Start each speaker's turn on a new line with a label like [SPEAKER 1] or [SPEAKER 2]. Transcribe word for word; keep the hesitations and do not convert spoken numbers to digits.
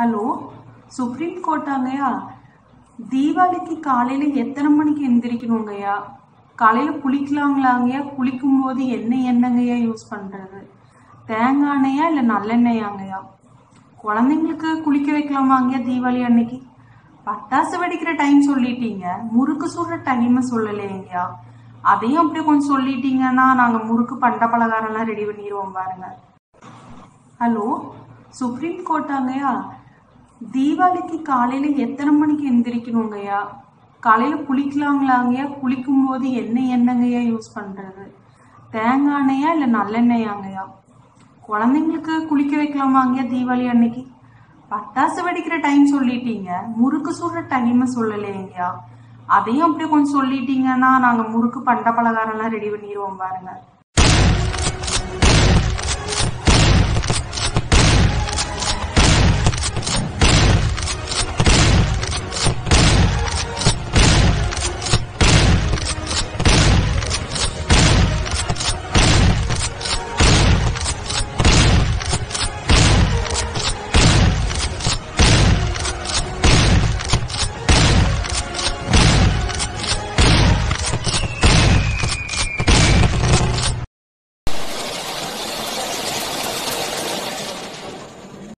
[SPEAKER 1] Hello, supreme கோர்ட்டாங்கய்யா? தீபாவளிக்கு காலையில எத்தனை மணிக்கு எந்திரிக்கணுங்கய்யா? காலையில குளிக்கலாங்களாங்கய்யா? குளிக்கும் போது என்ன எண்ணெய்ங்கய்யா யூஸ் பண்றது? தேங்காய் எண்ணெயா இல்லை நல்லெண்ணெயாங்கய்யா? குழந்தைங்களுக்கு குளிக்க வைக்கலாமாங்கய்யா தீபாவளி அன்னைக்கு? பட்டாசு வெடிக்கிற டைம் சொல்லிட்டீங்க, முறுக்கு சுடுற டைம் சொல்லலைங்கய்யா. அதையும் அப்படியே கொஞ்சம் சொல்லிட்டீங்கன்னா நாங்க முறுக்கு பண்ட பலகாரம்லாம் ரெடி பண்ணிடுவோம் பாருங்க. ஹலோ, சுப்ரீம் கோர்ட்டாங்கய்யா? தீபாவளிக்கு காலையில எத்தனை மணிக்கு எந்திரிக்கணுங்கய்யா? காலையில குளிக்கலாங்களாங்கய்யா? குளிக்கும் போது என்ன எண்ணெய்ங்கய்யா யூஸ் பண்றது? தேங்காய் எண்ணெயா இல்லை நல்லெண்ணெயாங்கய்யா? குழந்தைங்களுக்கு குளிக்க வைக்கலாமாங்கய்யா தீபாவளி அன்னைக்கு? பட்டாசு வெடிக்கிற டைம் சொல்லிட்டீங்க, முறுக்கு சுடுற டைம் சொல்லலைங்கய்யா. அதையும் அப்படியே கொஞ்சம் சொல்லிட்டீங்கன்னா நாங்க முறுக்கு பண்ட பலகாரம்லாம் ரெடி பண்ணிடுவோம் பாருங்க.